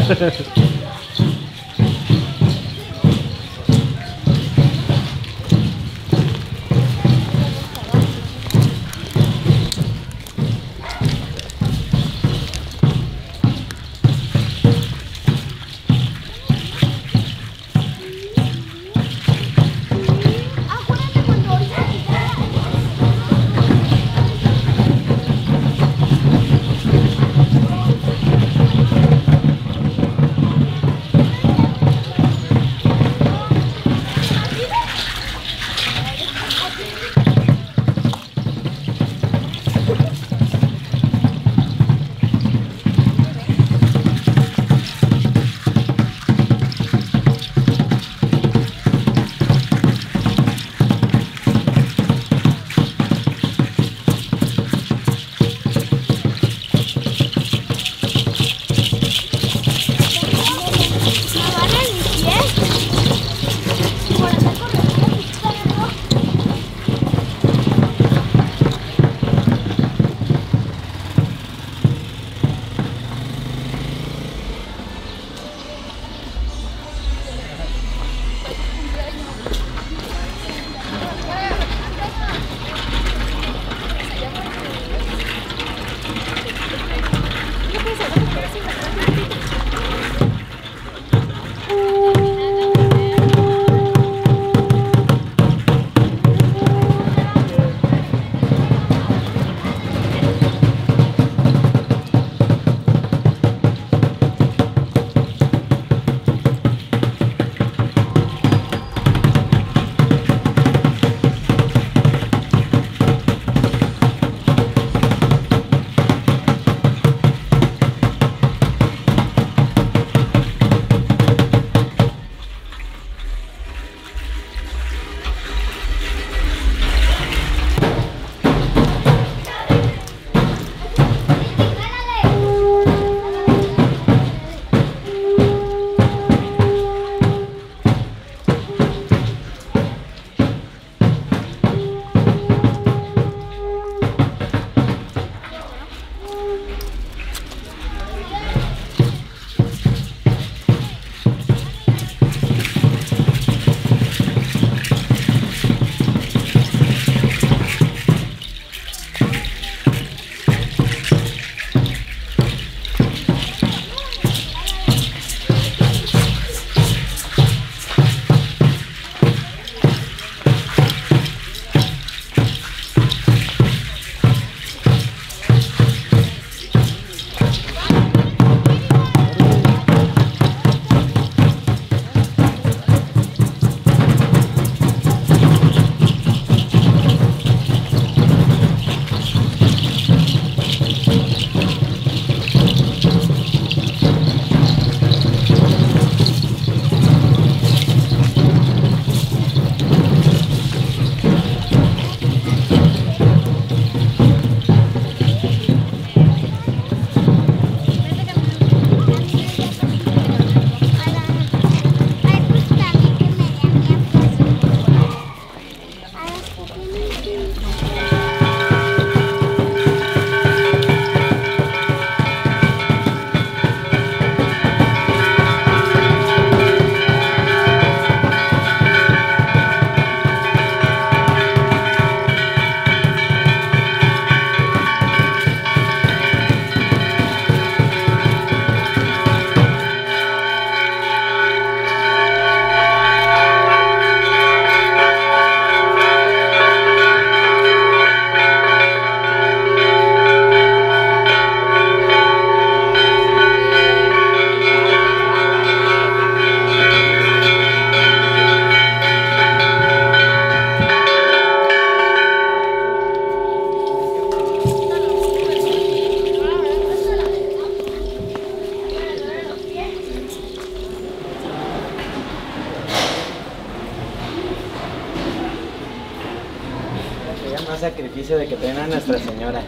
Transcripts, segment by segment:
más sacrificio de que tenga Nuestra Señora.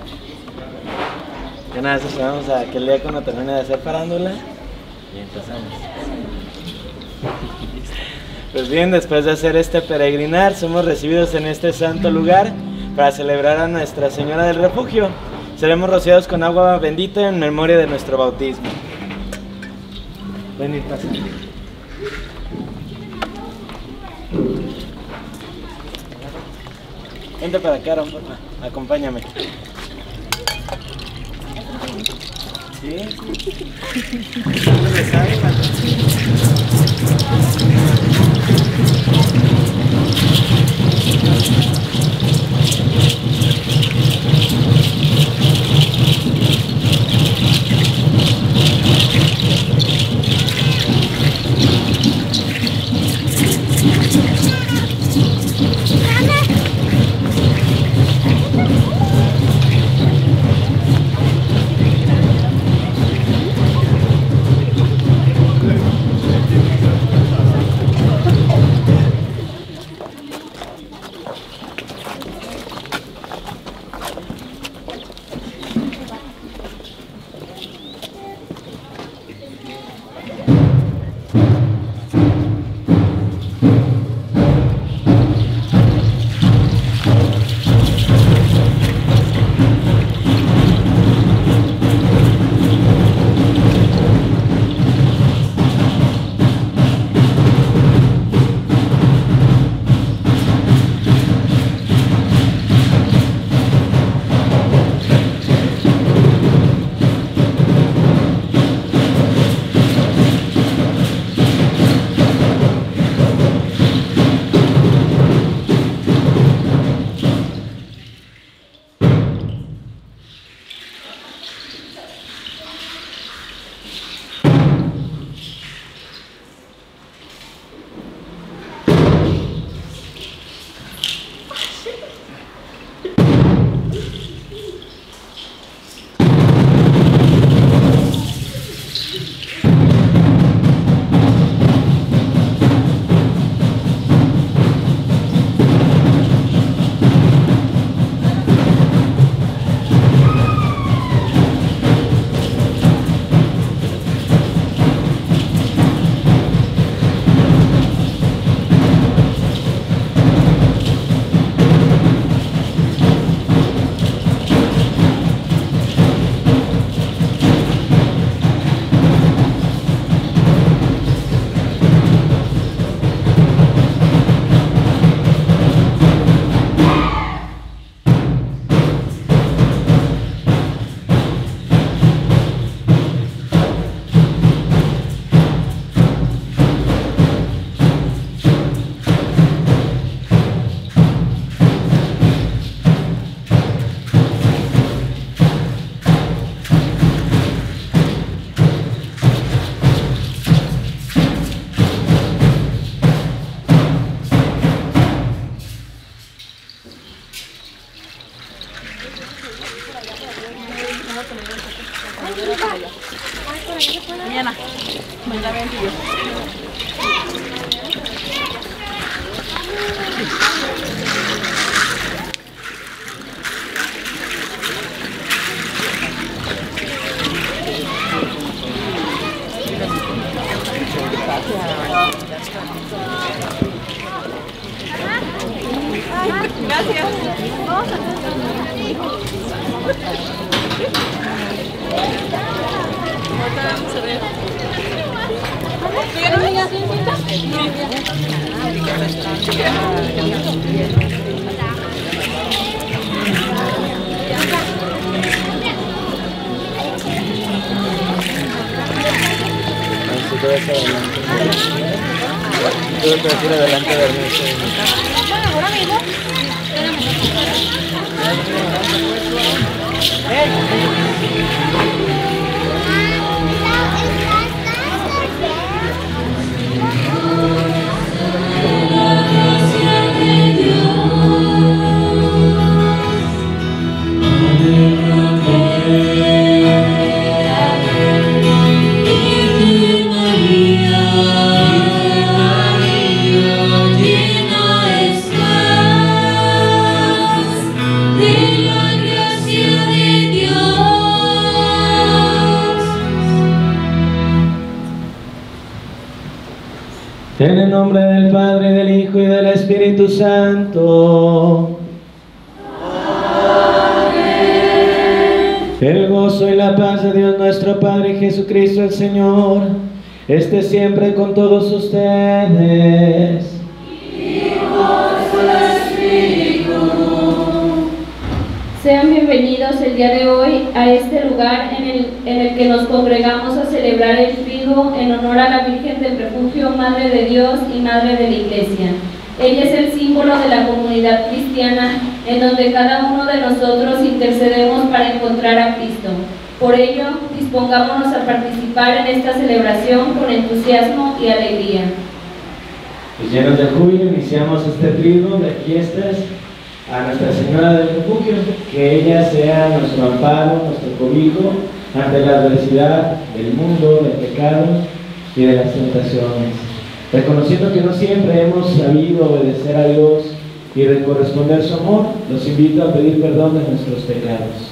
Ya nada, esperamos a que el día cuando termine de hacer farándula y empezamos. Pues bien, después de hacer este peregrinar, somos recibidos en este santo lugar para celebrar a Nuestra Señora del Refugio. Seremos rociados con agua bendita en memoria de nuestro bautismo. Pueden ir pasando. Vente para acá, porfa. Acompáñame. ¿Sí? ¿Dónde me sale, Mañana. Mañana 22. Tuve que decir adelante de Ernesto. En el nombre del Padre, y del Hijo, y del Espíritu Santo. Amén. El gozo y la paz de Dios nuestro Padre y Jesucristo el Señor esté siempre con todos ustedes. Sean bienvenidos el día de hoy a este lugar en el que nos congregamos a celebrar el Triduo en honor a la Virgen del Refugio, Madre de Dios y Madre de la Iglesia. Ella es el símbolo de la comunidad cristiana en donde cada uno de nosotros intercedemos para encontrar a Cristo. Por ello, dispongámonos a participar en esta celebración con entusiasmo y alegría. Pues llenos de júbilo iniciamos este Triduo de fiestas a Nuestra Señora del Refugio, que ella sea nuestro amparo, nuestro cobijo ante la adversidad del mundo, del pecado y de las tentaciones. Reconociendo que no siempre hemos sabido obedecer a Dios y corresponder su amor, los invito a pedir perdón de nuestros pecados.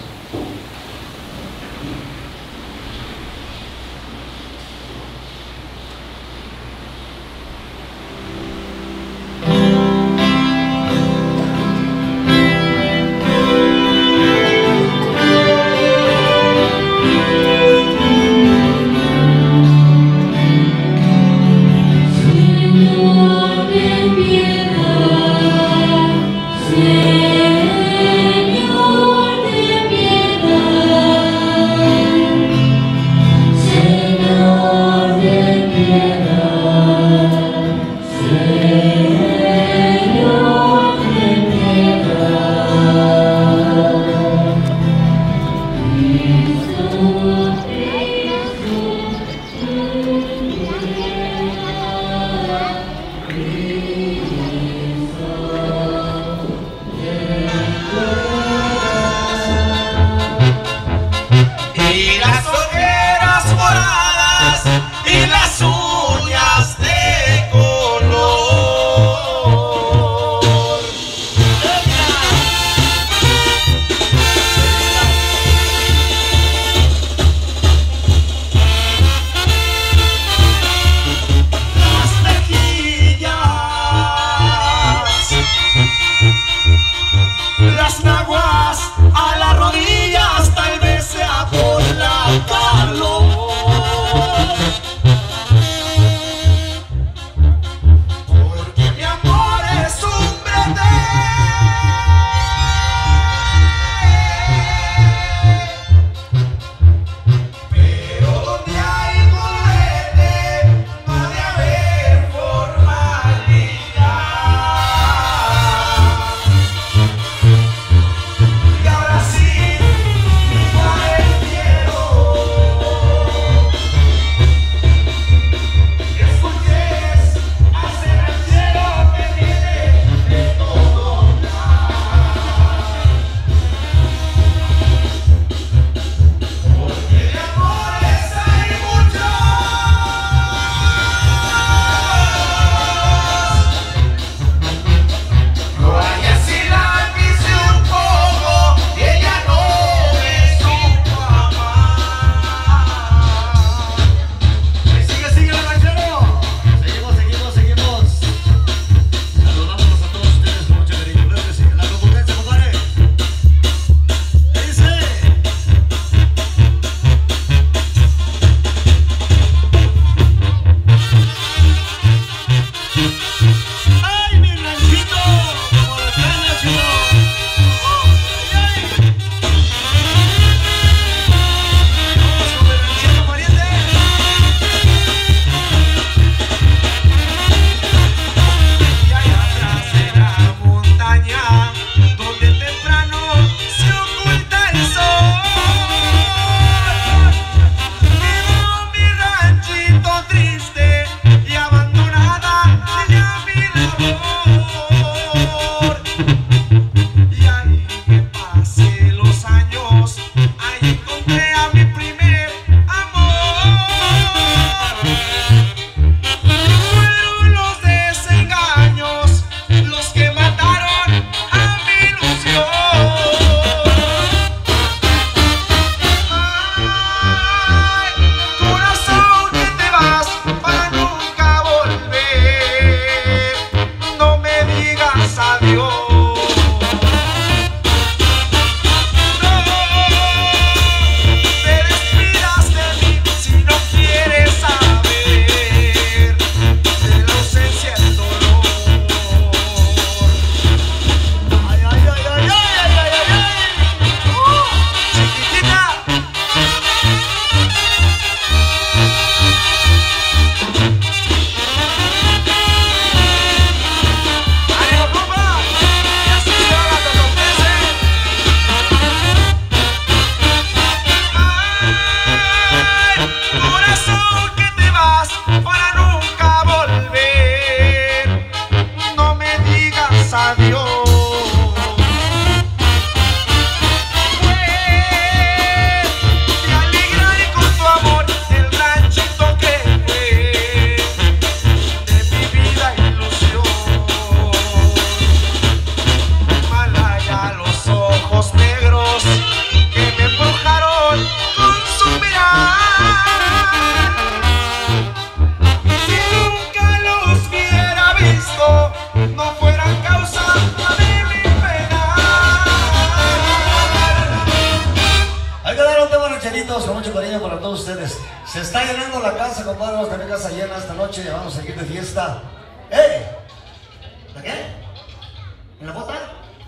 todos ustedes. Se está llenando la casa, compadre. Vamos a tener casa llena esta noche. Vamos a seguir de fiesta. ¡Ey! ¿De qué? ¿En la bota?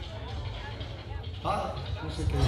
Ah, no sé qué.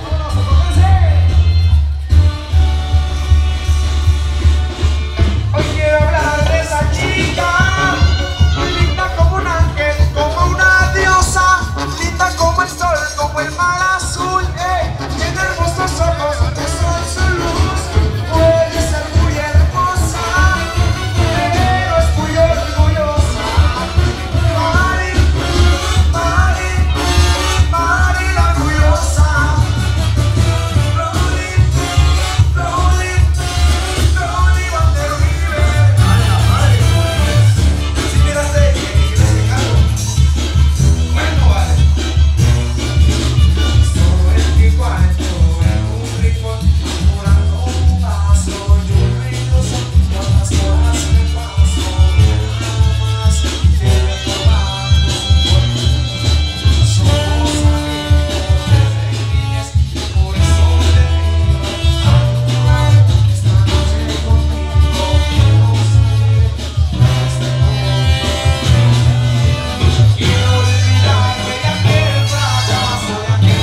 Hoy quiero hablar de esa chica, linda como un ángel, como una diosa, linda como el sol, como el mar azul, tiene hermosos ojos, que son su luz, puede ser muy hermosa, pero es muy orgullosa. Mari, Mari, Mari la orgullosa. Rolling, rolling, rolling, Bandero River. Si quieres ser, quieres carro. Bueno, vale. Sobre el cuarto, en un rincón, morando un paso, yo ruidoso, cuántas horas me paso, nada más, quiere tomarnos un buen. Somos amigos desde niñez, por eso te pido a tu lado, esta noche contigo quiero salir de este mundo. Quiero olvidar de aquel fracaso,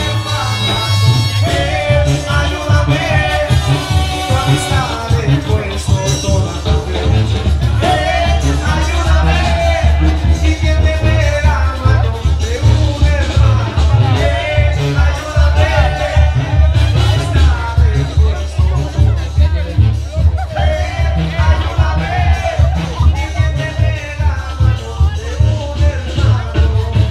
ayúdame, tu amistad he puesto toda la fe. Ayúdame, y tiéndeme la mano de un hermano. Ayúdame, tu amistad he puesto toda la fe. Ayúdame, y tiéndeme la mano de un hermano.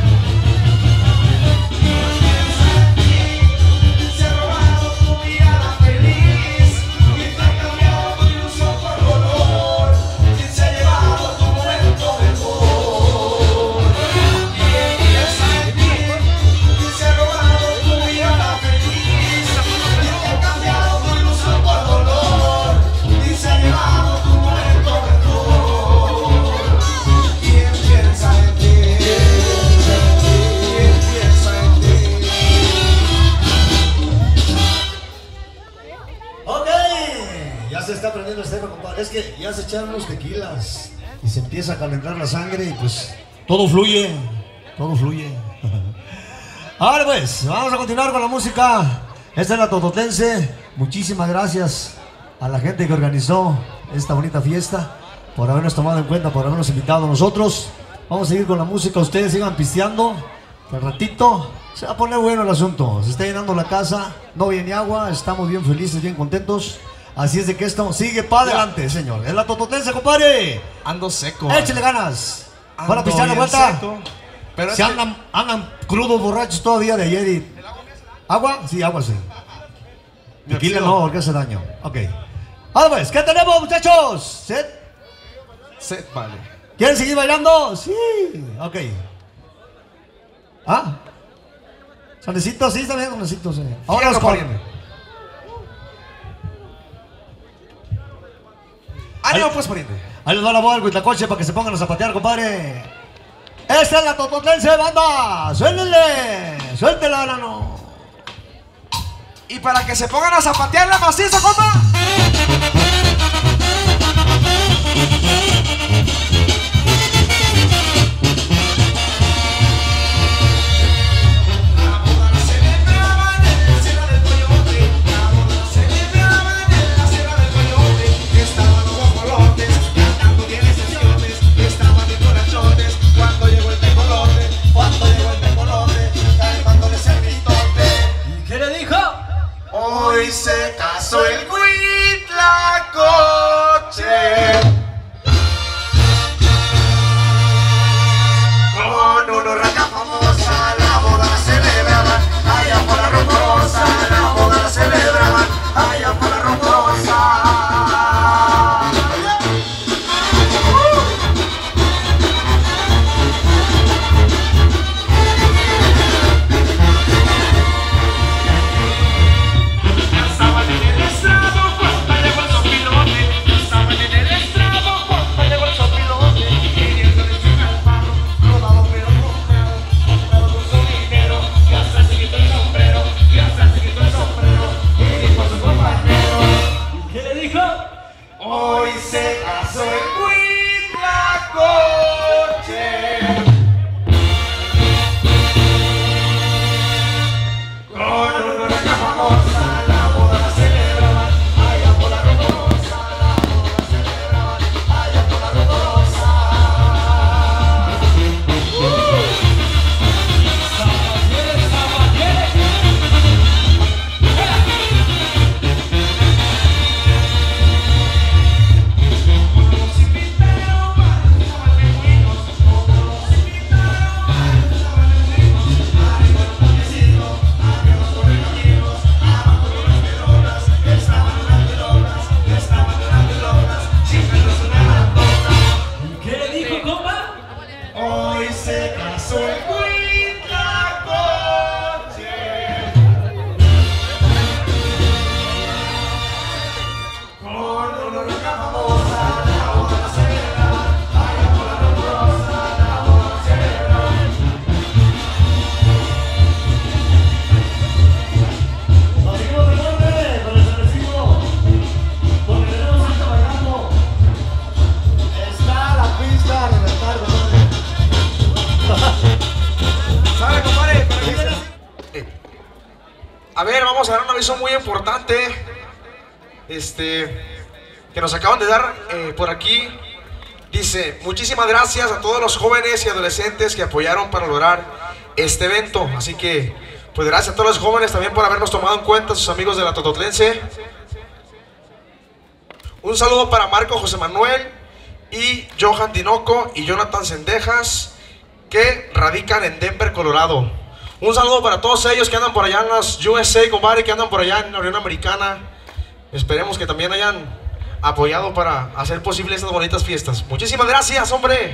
Se ha robado tu mirada feliz y te ha cambiado tu ilusión por dolor. ¿Quién se ha llevado tu momento mejor? ¿Quién piensa en ti? ¿Quién se ha robado tu mirada feliz y te ha cambiado tu ilusión por dolor? ¿Quién se ha llevado tu momento mejor? ¿Quién piensa en ti? ¿Quién piensa en ti? Ok, ya se está prendiendo este tema, compadre. Es que ya se echaron los tequilas y se empieza a calentar la sangre y pues todo fluye, todo fluye. Ahora pues, vamos a continuar con la música. Esta es la Tototense. Muchísimas gracias a la gente que organizó esta bonita fiesta, por habernos tomado en cuenta, por habernos invitado a nosotros. Vamos a seguir con la música, ustedes sigan pisteando, que al ratito se va a poner bueno el asunto. Se está llenando la casa, no viene agua, estamos bien felices, bien contentos. Así es de que esto sigue para adelante, señor. Es la Tototense, compadre. Ando seco. Échale ganas. Para Ando pistear la bien vuelta. seco. Pero Se andan crudos, borrachos todavía de ayer y... ¿Agua? Sí, agua sí. Tequila no, porque hace daño. Ok. Ahora pues, ¿qué tenemos, muchachos? ¿Set? vale. ¿Quieren seguir bailando? Sí. Ok. ¿Ah? ¿Sonecitos? Sí, está bien, sonecitos. Ahora Fierro los con... pariente. ¡Ánimo, pues, pariente! Ahí les va la voz del Huitlacoche para que se pongan a zapatear, compadre. Esta es la Tototense, banda. Suénenle. Suéltela, nano. Y para que se pongan a zapatear la maciza, compa. La boda se celebraba en la Sierra del Coyote. La boda se celebraba en la Sierra del Coyote. Estaban los guajolotes cantando 10 sesiones. Estaban bien corachones cuando llegó el tecolote. Cuando llegó el tecolote, cantándoles el gritote. ¿Qué le dijo? Hoy se casó el güey. Hoy se casó en Huitlacoche. Con una reina famosa, la boda la celebraban allá por la Rosa. La boda la celebraban allá por la Rosa. Hoy se casó en Huitlacoche. Con una roca famosa, la boda la celebraban allá por la Rosa. La boda la celebraban. Nos seguimos de nombre con el cervecito, porque tenemos gente bailando. Está la pista a reventar, compadre. ¿Sabe, compadre? A ver, vamos a dar un aviso muy importante. Que nos acaban de dar por aquí. Dice: muchísimas gracias a todos los jóvenes y adolescentes que apoyaron para lograr este evento. Así que, pues gracias a todos los jóvenes también por habernos tomado en cuenta, sus amigos de la Tototlense. Un saludo para Marco José Manuel y Johan Tinoco y Jonathan Cendejas, que radican en Denver, Colorado. Un saludo para todos ellos que andan por allá en las USA, compadre, que andan por allá en la Unión Americana. Esperemos que también hayan apoyado para hacer posible estas bonitas fiestas. Muchísimas gracias, hombre.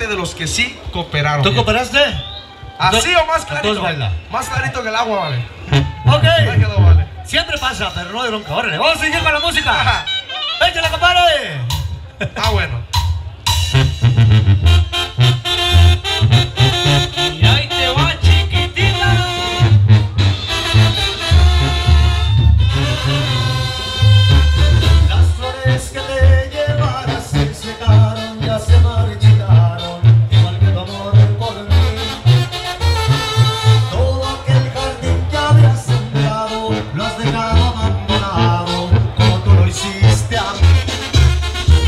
de los que sí cooperaron. ¿Tú cooperaste? ¿Así o más clarito? Entonces baila. Más clarito que el agua, vale. Ok. Ahí quedó, vale. Siempre pasa, pero no de bronca. Órale, vamos a seguir con la música. ¡Échale, compadre! Ah, bueno. Y ahí te va, chiquitita. Las flores que te llevaras se secaron, ya se marchitaron, igual que tu amor por mí. Todo aquel jardín que habías sembrado, lo has dejado abandonado, como tú lo hiciste a mí.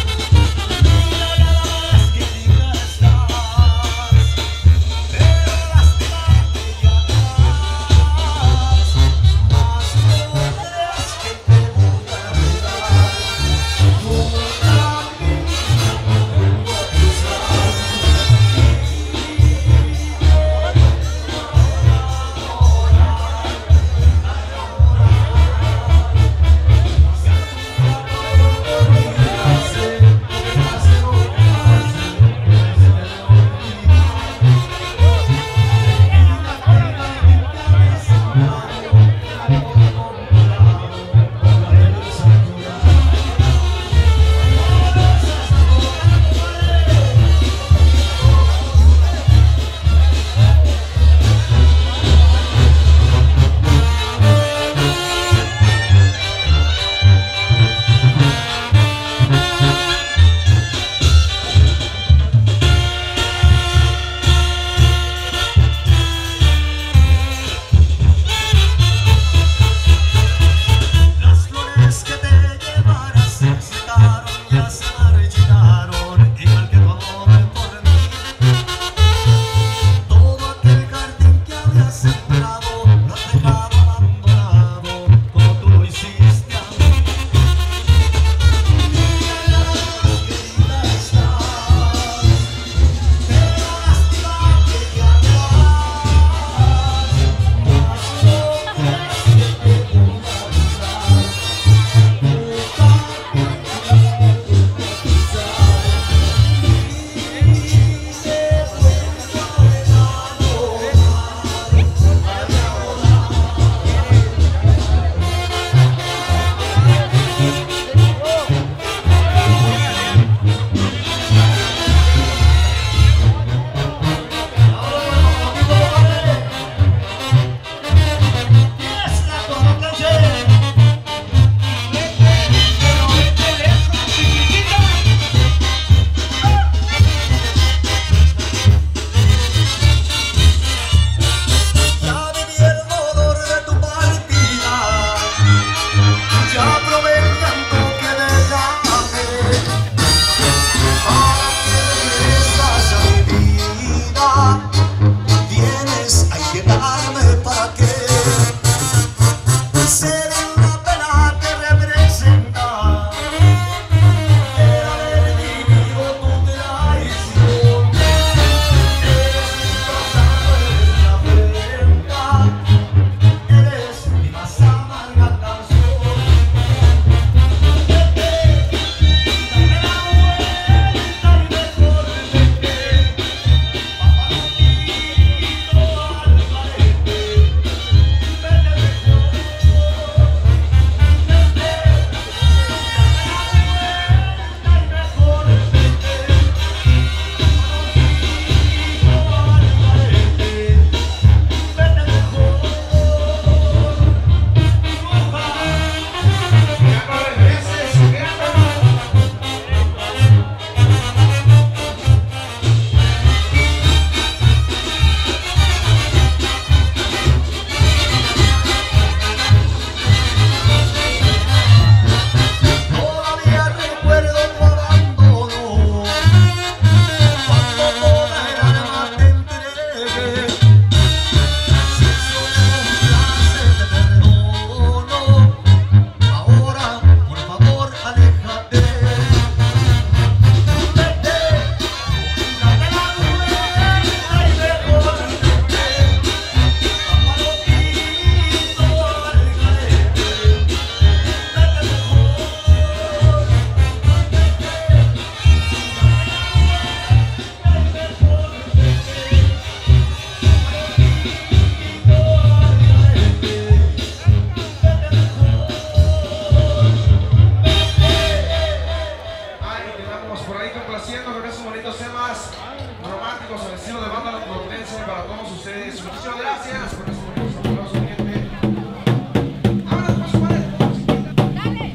estamos por ahí complaciendo con esos bonitos temas románticos al estilo de banda locotense para todos ustedes. Muchísimas gracias por estos bonitos aplausos, gente. ¡Vámonos, por su madre! ¡Dale!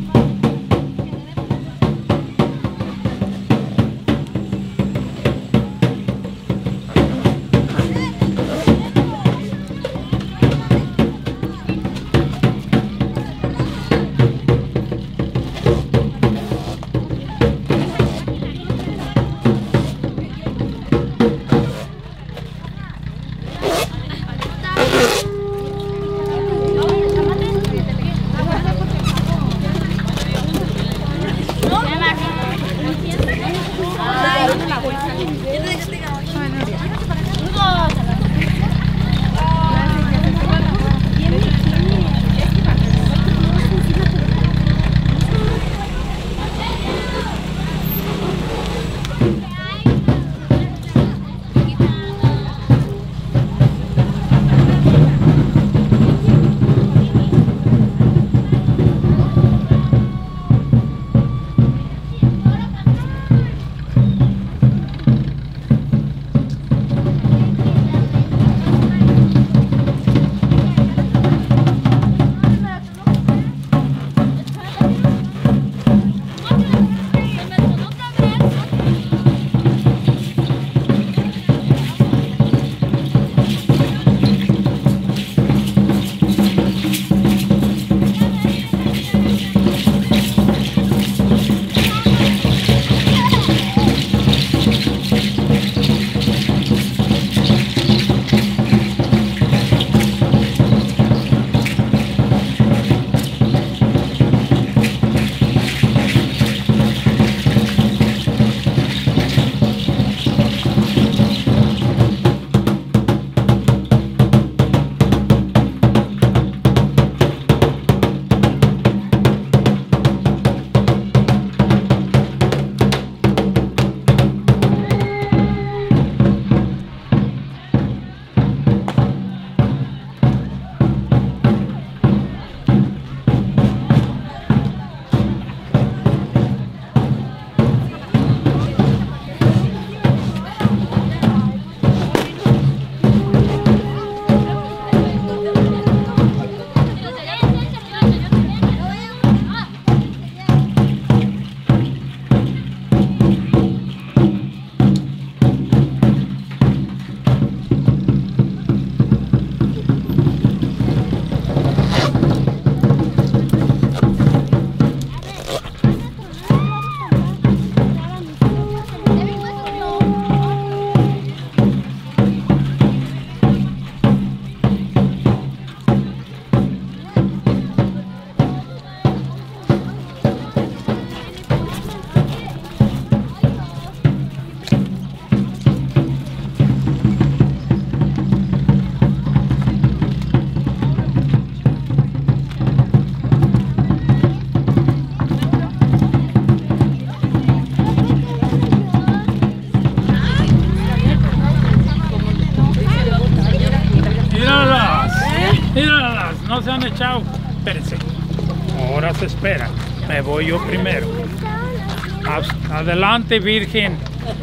No se han echado. Espérense. Ahora se espera. Me voy yo primero. Adelante, Virgen.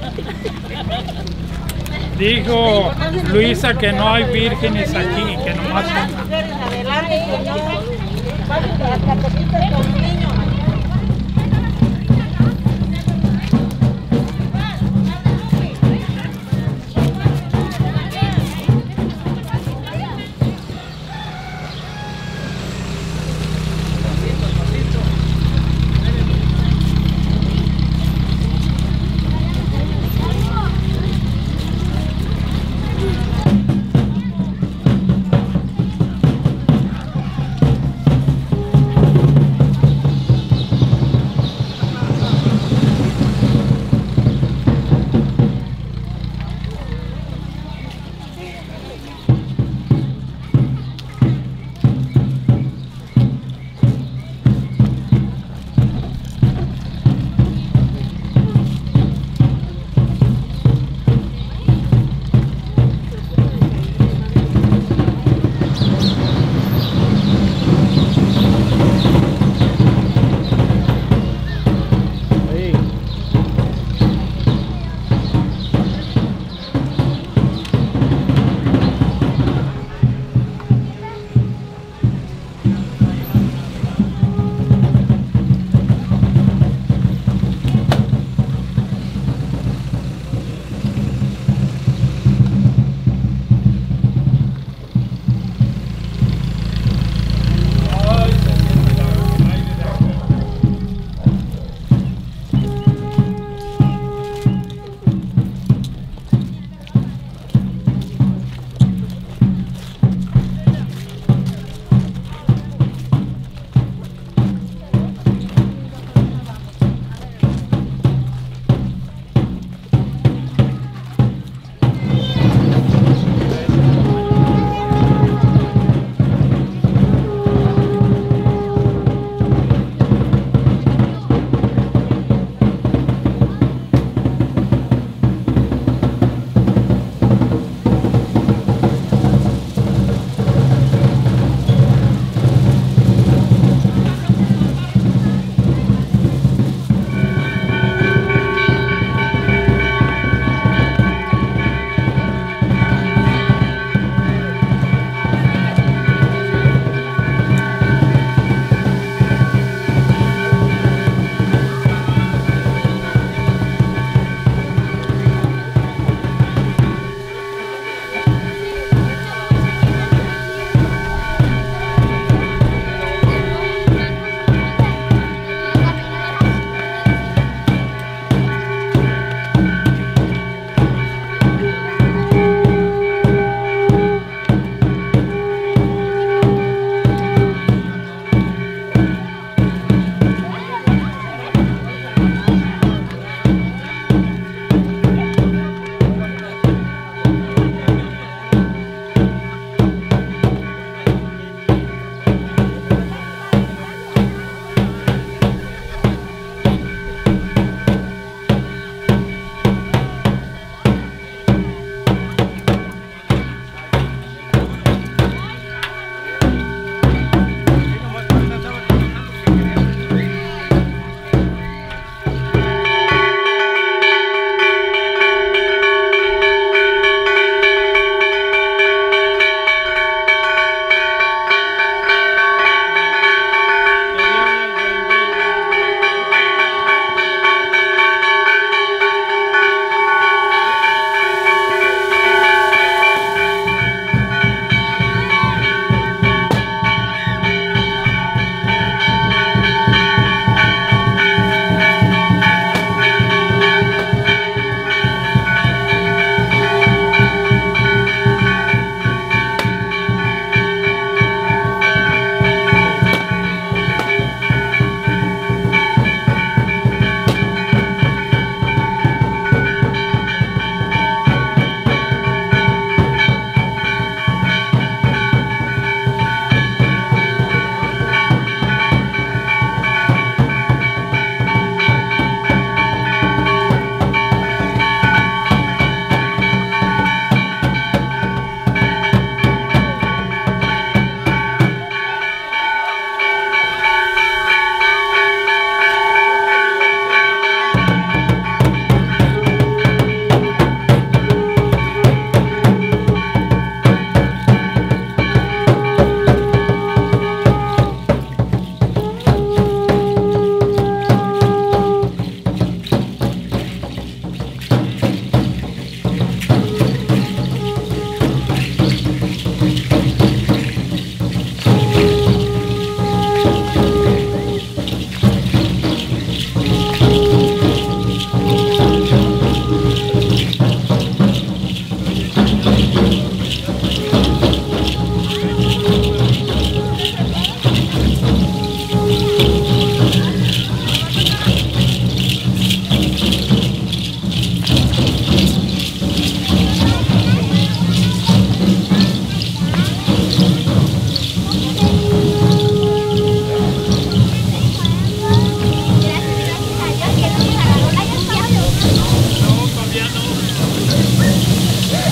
Dijo Luisa que no hay vírgenes aquí, que nomás una. Adelante, pásense las catequistas con los niños.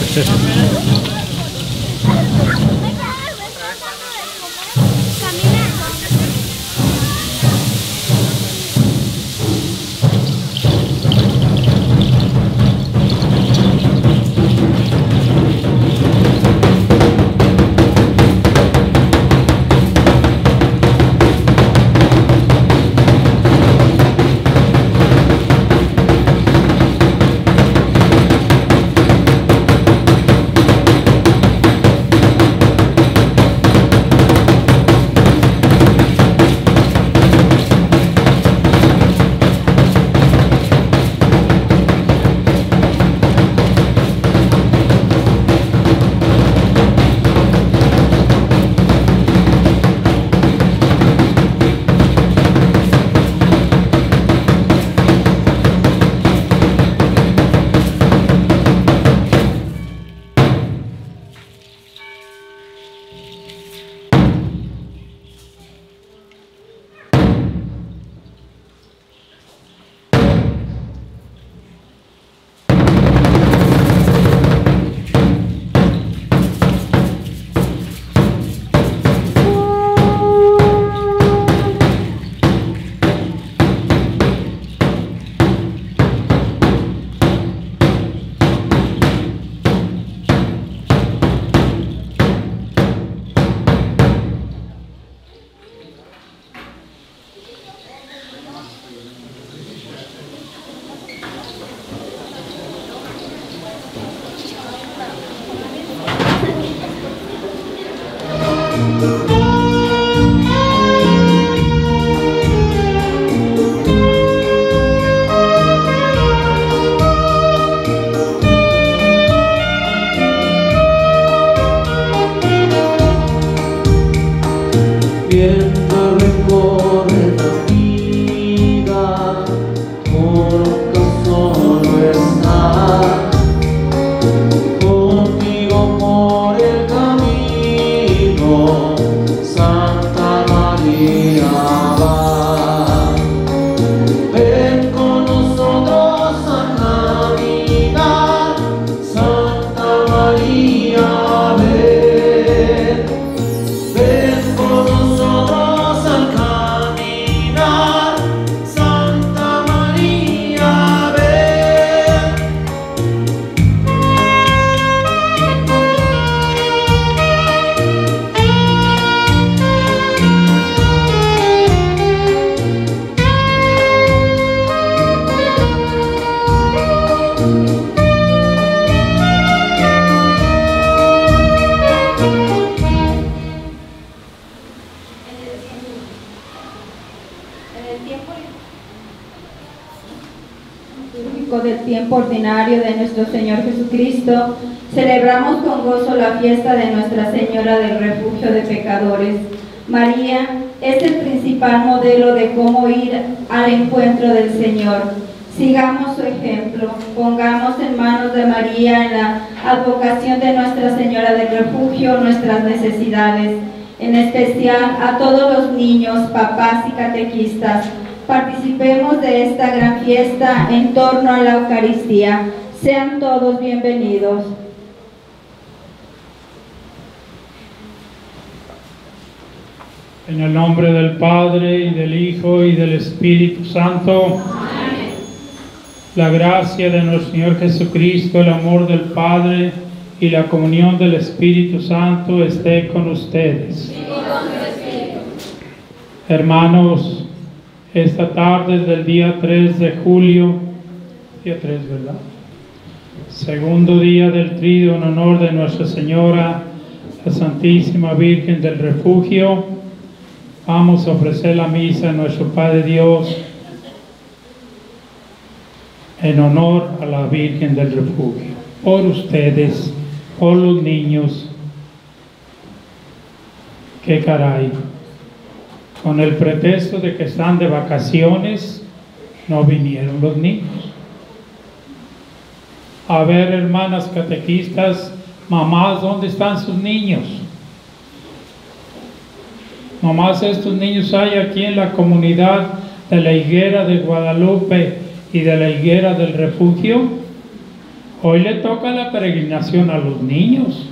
Del tiempo ordinario de nuestro Señor Jesucristo, celebramos con gozo la fiesta de Nuestra Señora del Refugio de Pecadores. María es el principal modelo de cómo ir al encuentro del Señor. Sigamos su ejemplo, pongamos en manos de María en la advocación de Nuestra Señora del Refugio nuestras necesidades, en especial a todos los niños, papás y catequistas. Participemos de esta gran fiesta en torno a la Eucaristía. Sean todos bienvenidos. En el nombre del Padre, y del Hijo, y del Espíritu Santo. Amén. La gracia de nuestro Señor Jesucristo, el amor del Padre y la comunión del Espíritu Santo esté con ustedes. Y con tu espíritu. Hermanos, esta tarde del día 3 de julio, día 3, ¿verdad? Segundo día del Tríduo en honor de Nuestra Señora, la Santísima Virgen del Refugio, vamos a ofrecer la misa a nuestro Padre Dios en honor a la Virgen del Refugio, por ustedes, por los niños. ¡Qué caray! Con el pretexto de que están de vacaciones, no vinieron los niños. A ver, hermanas catequistas, mamás, ¿dónde están sus niños? Nomás estos niños hay aquí en la comunidad de la Higuera de Guadalupe y de la Higuera del Refugio. Hoy le toca la peregrinación a los niños.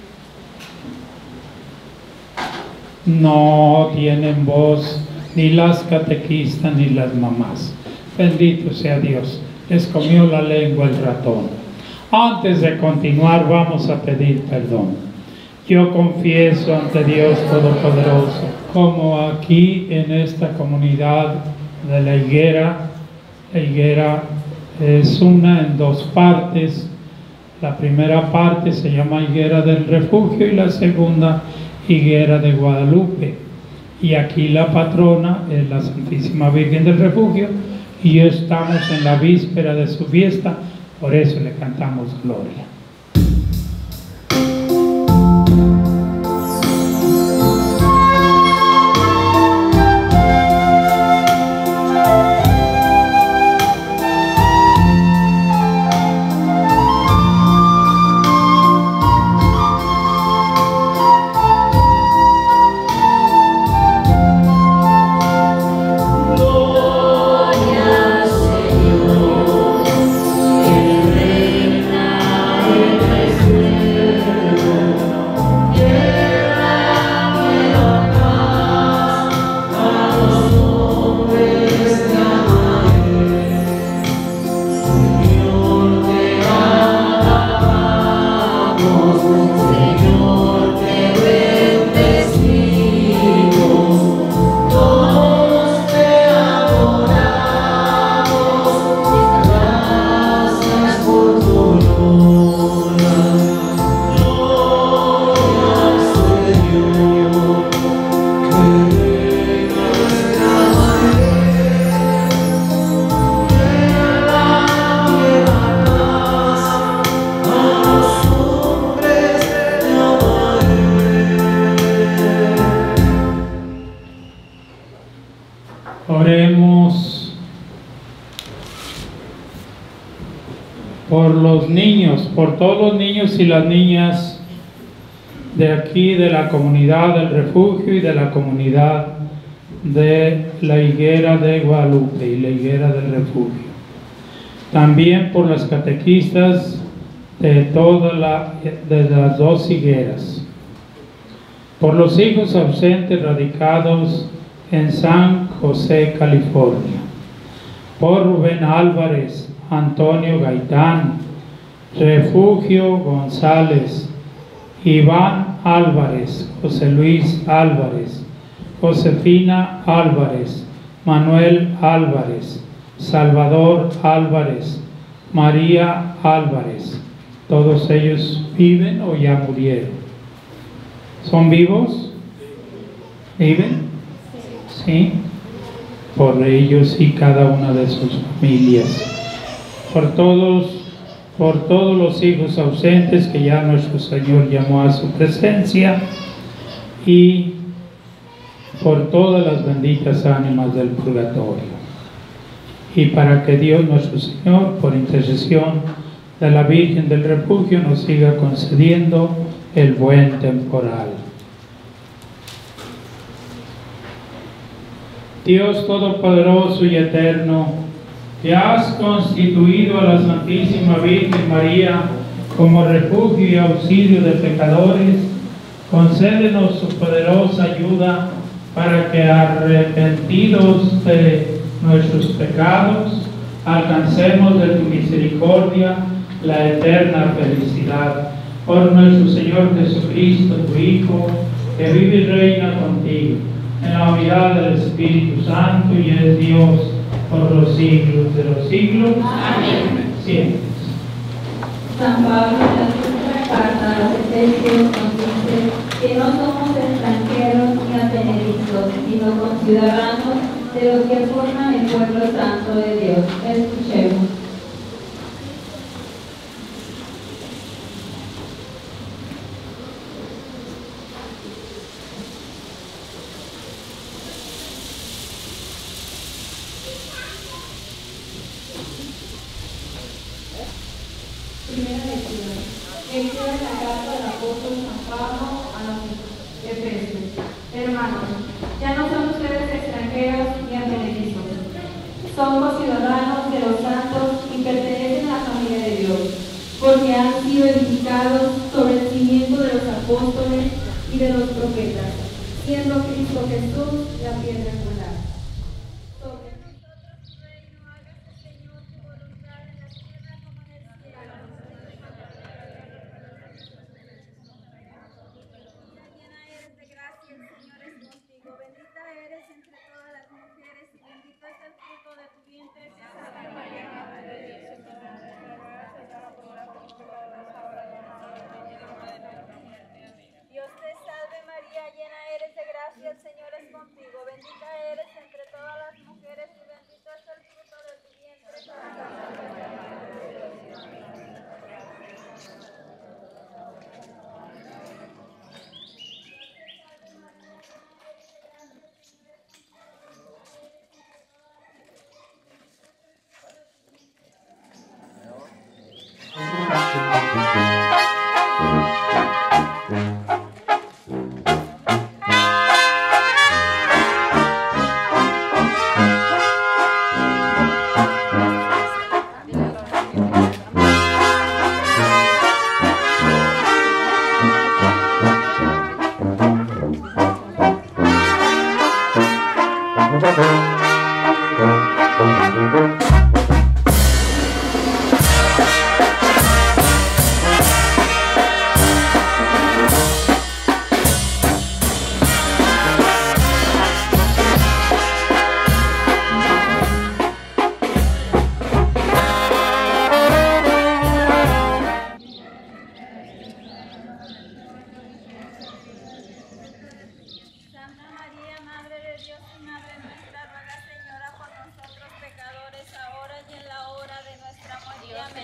No tienen voz ni las catequistas ni las mamás. Bendito sea Dios. Les comió la lengua el ratón. Antes de continuar, vamos a pedir perdón. Yo confieso ante Dios Todopoderoso, como aquí en esta comunidad de la higuera es una en dos partes. La primera parte se llama Higuera del Refugio y la segunda Higuera de Guadalupe. Y aquí la patrona es la Santísima Virgen del Refugio y estamos en la víspera de su fiesta, por eso le cantamos gloria. Oremos por los niños, por todos los niños y las niñas de aquí, de la comunidad del refugio y de la comunidad de la higuera de Guadalupe y la higuera del refugio. También por las catequistas de de las dos higueras. Por los hijos ausentes radicados en San José, California. Por Rubén Álvarez, Antonio Gaitán, Refugio González, Iván Álvarez, José Luis Álvarez, Josefina Álvarez, Manuel Álvarez, Salvador Álvarez, María Álvarez. Todos ellos viven o ya murieron. ¿Son vivos? ¿Viven? ¿Sí? Por ellos y cada una de sus familias. Por todos los hijos ausentes que ya nuestro Señor llamó a su presencia, y por todas las benditas ánimas del purgatorio. Y para que Dios nuestro Señor, por intercesión de la Virgen del Refugio, nos siga concediendo el buen temporal. Dios Todopoderoso y Eterno, que has constituido a la Santísima Virgen María como refugio y auxilio de pecadores, concédenos su poderosa ayuda para que, arrepentidos de nuestros pecados, alcancemos de tu misericordia la eterna felicidad. Por nuestro Señor Jesucristo, tu Hijo, que vive y reina contigo en la unidad del Espíritu Santo y es Dios por los siglos de los siglos. Amén. Siempre. San Pablo, en la segunda carta a los Efesios, nos dice que no somos extranjeros ni advenedizos, sino conciudadanos de los que forman el pueblo santo de Dios. Escuchemos. Primera lectura. Lectura de la carta del apóstol San Pablo a los Efesios. Hermanos, ya no son ustedes extranjeros ni advenedizos. Son conciudadanos de los santos y pertenecen a la familia de Dios.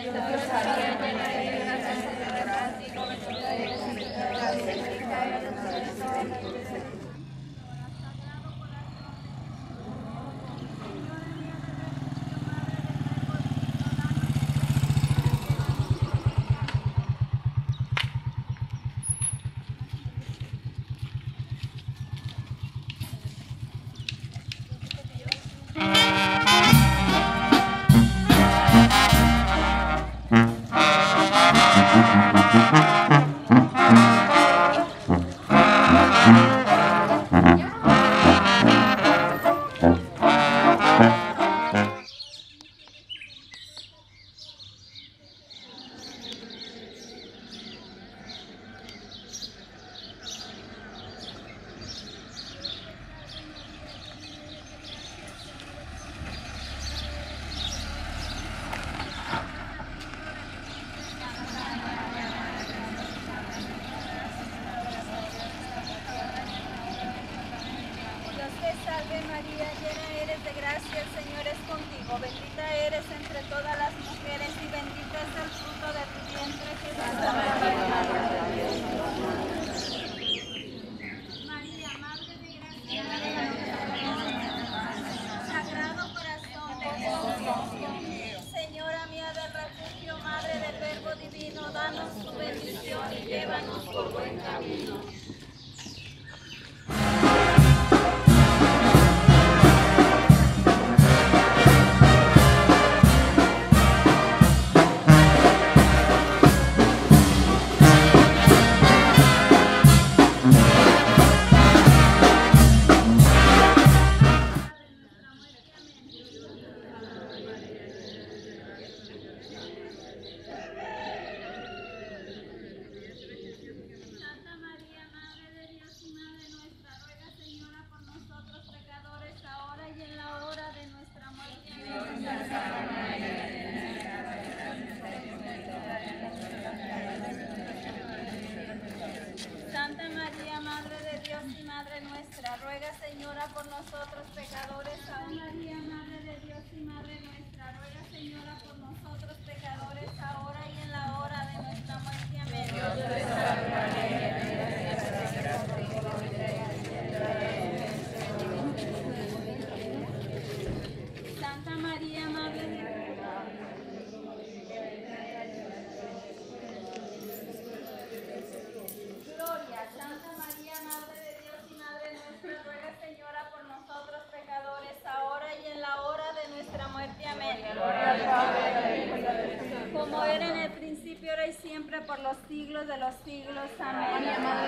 Por los siglos de los siglos. Amén.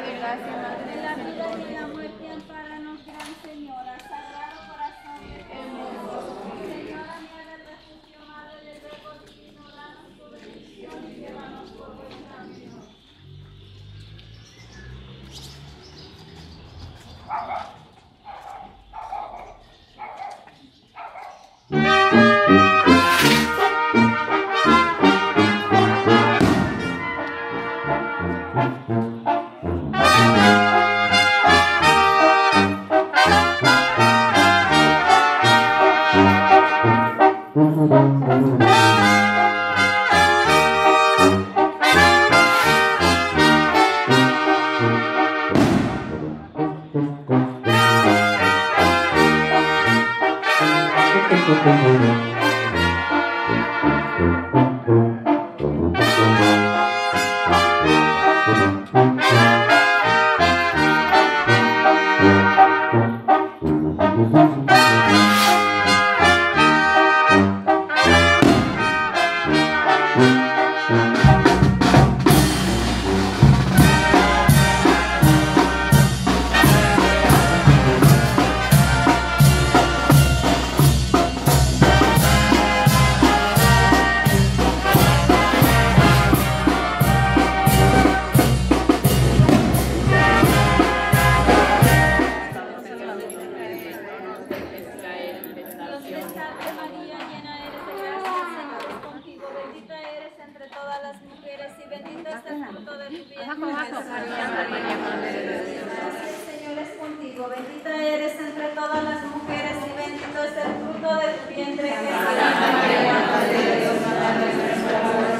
En la vida y en la muerte, ampáranos, Gran Señora, Sagrado Corazón de Jesús. Señora mía del refugio, Madre del Verbo Divino, danos tu bendición y llévanos por buen camino. Santa María, Madre de Dios, Madre nuestra, ruega, Señora, por nosotros pecadores, ahora y en la hora de nuestra muerte. Amén.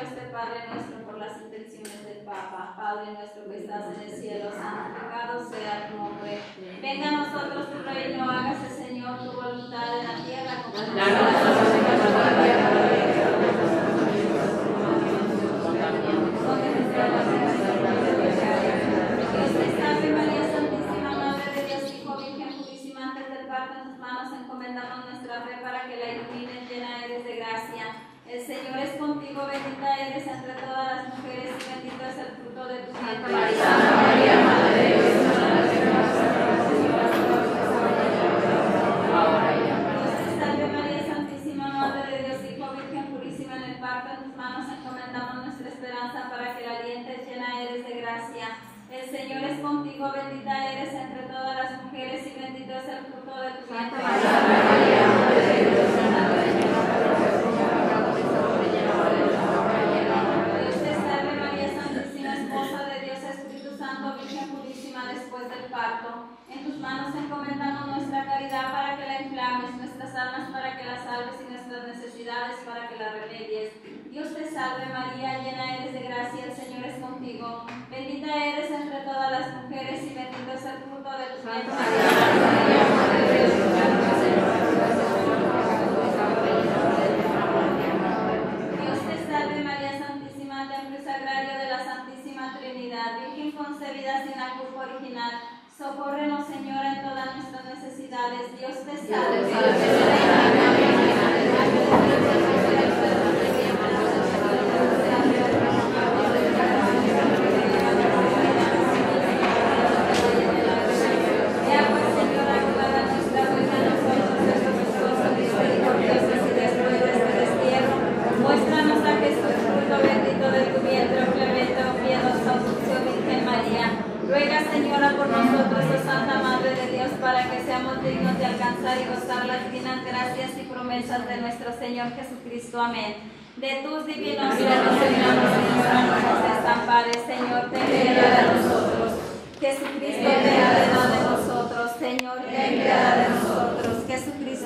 este Padre nuestro por las intenciones del Papa. Padre nuestro que estás en el cielo, santificado sea tu nombre. Venga a nosotros tu reino, hágase, Señor, tu voluntad en la tierra como en la Dios te salve María Santísima, Madre de Dios, Hijo, Virgen purísima, antes del parto en tus manos encomendamos nuestra fe para que la ilumines, llena eres de gracia. El Señor es contigo, bendita eres entre todas las mujeres y bendito es el fruto de tu vientre. Santa María, Madre de Dios, Dios te salve María Santísima, Madre de Dios, Hijo, Virgen purísima, en el parto en tus manos encomendamos nuestra esperanza para que la alientes, llena eres de gracia. El Señor es contigo, bendita eres entre todas las mujeres y bendito es el fruto de tu vientre. Santa María, Madre de Dios, Dios te salve María Santísima, Esposa de Dios, Espíritu Santo, Virgen purísima después del parto. En tus manos encomendamos nuestra caridad para que la inflames, nuestras almas para que las salves y nuestras necesidades para que las remedies. Dios te salve María, llena eres de gracia, el Señor es contigo. Bendita eres entre todas las mujeres y bendito es el fruto de tu vientre. Dios te salve María Santísima, templo y sagrario de la Santísima Trinidad, Virgen concebida sin la culpa original. Socórrenos, Señora, en todas nuestras necesidades. Dios te salve. Muéstranos a Jesús, fruto bendito de tu vientre, clemente, piadosa, dulce Virgen María. Ruega, Señora, por nosotros, oh Santa Madre de Dios, para que seamos dignos de alcanzar y gozar las divinas gracias y promesas de nuestro Señor Jesucristo. Amén. De tus divinos cielos, Señora, no nos desampares, Señor, ten piedad de nosotros. Jesucristo, ten piedad de nosotros, Señor, ten piedad de nosotros. Jesucristo,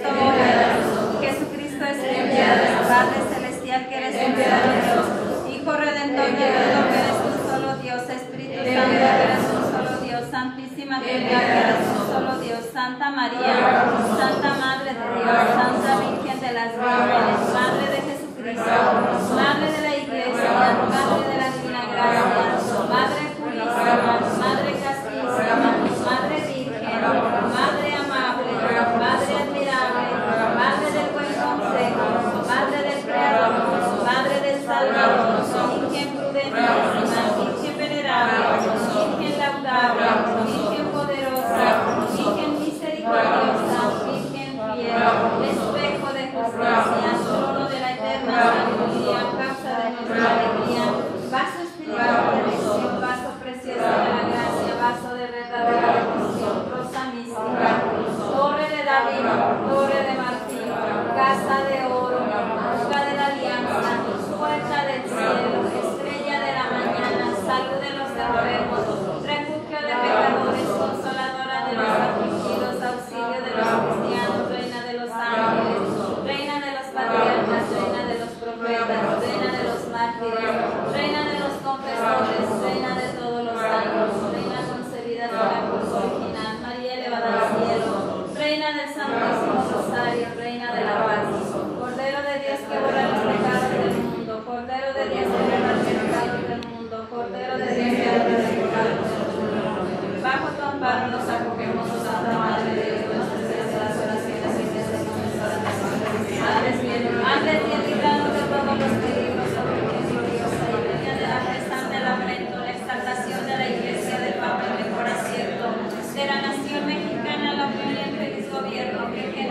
Jesucristo es ten piedad de nosotros. Padre celestial, que eres un piedad de Dios. Hijo redentor del mundo, que eres un solo Dios. Espíritu Santo, que eres un solo Dios. Santísima Trinidad, que eres un solo Dios. Santa María, Santa Madre de Dios, Santa Virgen de las Vírgenes, Madre de Jesucristo, Madre de la Iglesia, Madre de la Divina Gracia, Madre purísima, Madre castísima, Madre Virgen, Madre amable, Madre admirable, Madre del buen consejo, Madre del Creador, Madre del Salvador, Virgen prudentísima, Virgen venerable, Virgen laudable, Virgen poderosa, Virgen misericordiosa, Virgen fiel, espejo de justicia, trono de la eterna sabiduría, causa de nuestra alegría, vaso espiritual de elección, vaso precioso de la gracia, vaso de verdadera bendición, rosa mística, torre de David, torre de Martín, casa de oro, roca de la alianza, puerta del cielo, estrella de la mañana, salud de los enfermos, refugio de pecadores, consoladora de los afligidos, auxilio de los cristianos, reina de los ángeles, reina de los patriarcas, reina de los profetas, reina de los mártires, reina de los confesores, reina de todos los santos, reina concebida sin la culpa original, María elevada al cielo, reina del Santísimo Rosario, reina de la paz, Cordero de Dios que borra los pecados del mundo, Cordero de Dios que borra los pecados del mundo, Cordero de Dios que borra los pecados del mundo. Bajo tu amparo nos acogemos, oh Santa Madre de Dios, desde las oraciones y desde nuestras necesidades. Antes bien libranos de todos los peligros, oh Virgen gloriosa, y venía de la prestante lamento, la exaltación de la Iglesia del Papa, el mejor acierto, de la nación mexicana, la unión y el feliz gobierno, que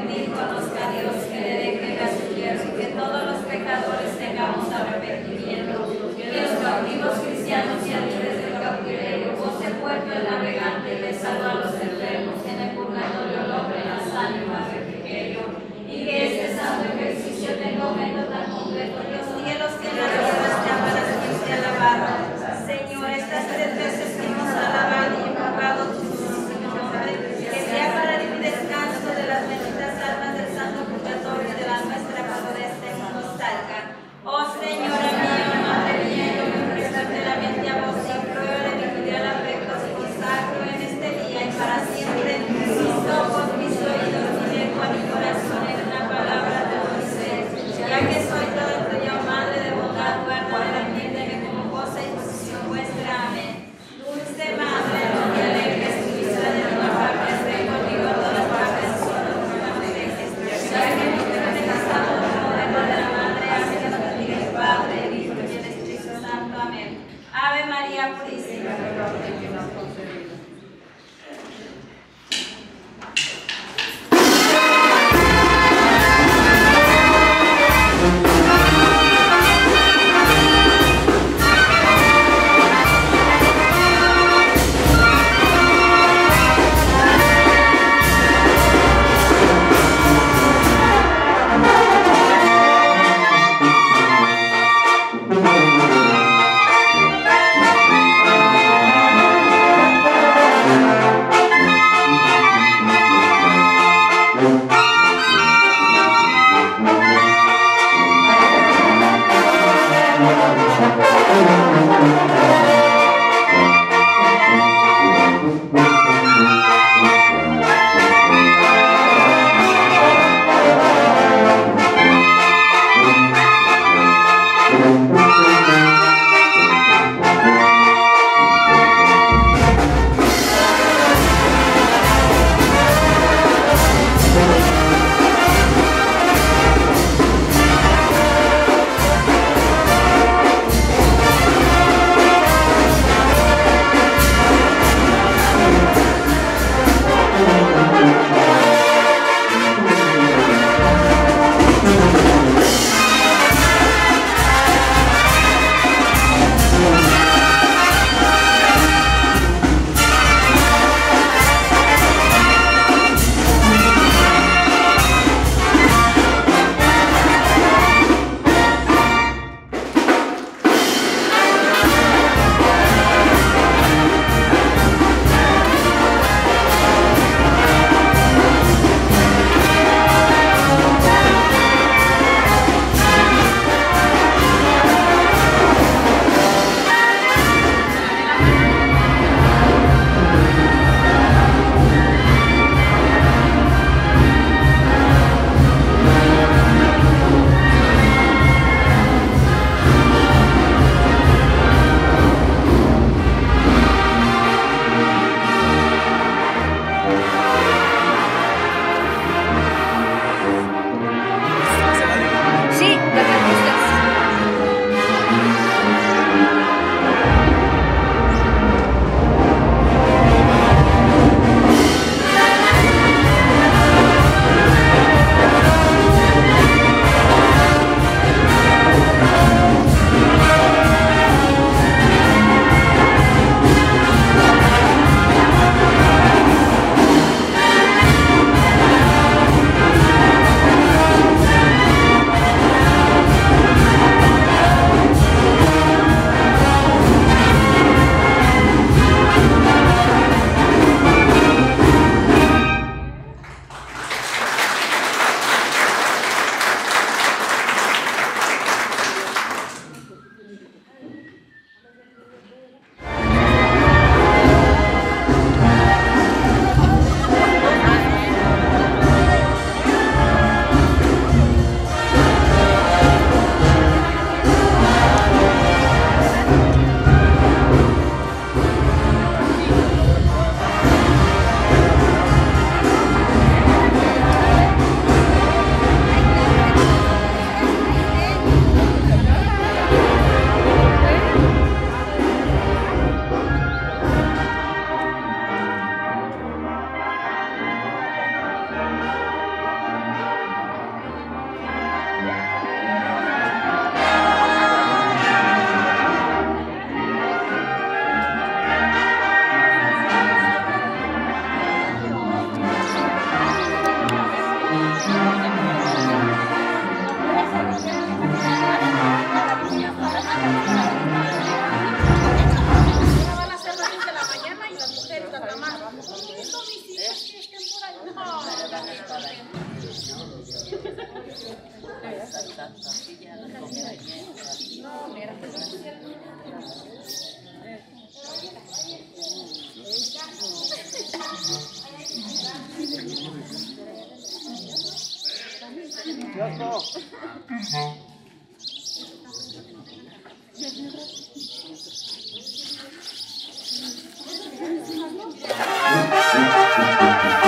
Dios